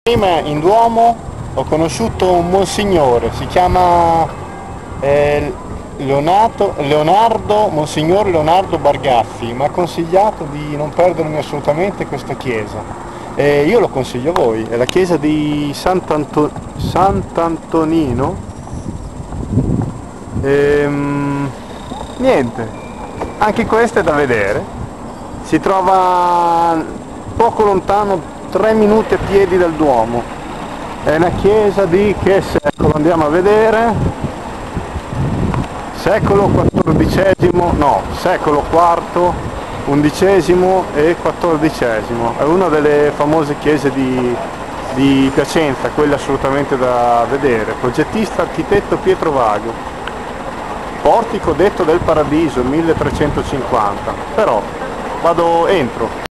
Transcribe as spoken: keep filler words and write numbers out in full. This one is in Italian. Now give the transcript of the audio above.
Prima in Duomo ho conosciuto un monsignore, si chiama eh, Leonardo, Leonardo, Monsignor Leonardo Bargaffi, mi ha consigliato di non perdermi assolutamente questa chiesa. E io lo consiglio a voi, è la chiesa di Sant'Anto- Sant'Antonino. Ehm, niente, anche questa è da vedere, si trova poco lontano, tre minuti a piedi dal Duomo. È una chiesa di che secolo? Andiamo a vedere. Secolo quattordicesimo, no, secolo quarto, undicesimo e quattordicesimo. È una delle famose chiese di, di Piacenza, quella assolutamente da vedere. Progettista architetto Pietro Vago. Portico detto del Paradiso, milletrecentocinquanta. Però vado, entro.